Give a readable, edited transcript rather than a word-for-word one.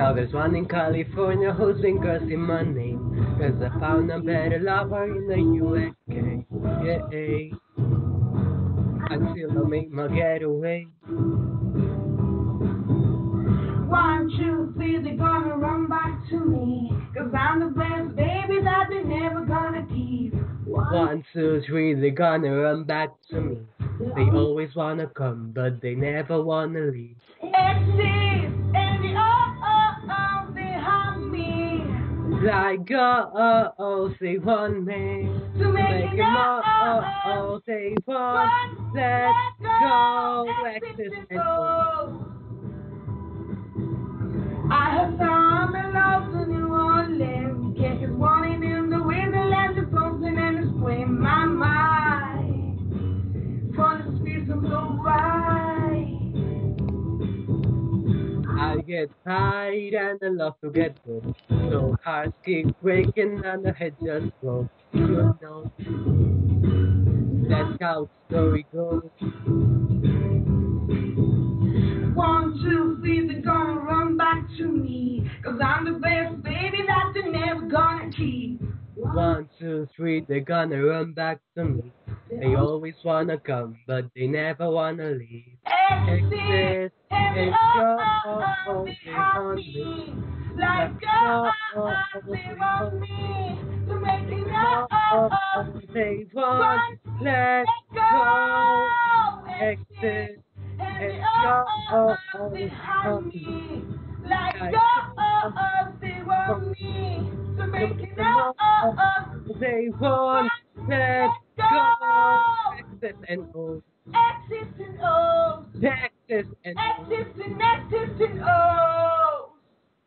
Now there's one in California who's been cursing my name, 'cause I found a better lover in the USA. Yeah, until I make my getaway. 1, 2, 3, they're gonna run back to me, 'cause I'm the best baby that they're never gonna keep. 1, 2, 3, they're gonna run back to me. They always wanna come, but they never wanna leave. Exit, and the oh, they haunt me. Like they want me To make it they want. Let's go, exit exit and and go. I have found my love in New Orleans. Kick is wanting in the winterland, the frozen and the spring. My mind, for the space I'm so right. I get tired and I love to get broke. So hearts keep breaking and the head just broke. You know, that's how the story goes. 1, 2, 3, they're gonna run back to me, 'cause I'm the best baby that they're never gonna keep. 1, 2, 3, they're gonna run back to me. They always wanna come, but they never wanna leave. Exit, and and oh, go, they they haunt want me. me. Like they want me to make it They want. Let's go, exit and and they haunt me. Like they want me to make it they want. Let's go, exit and go. Exit and oh, Texas and exit and oh.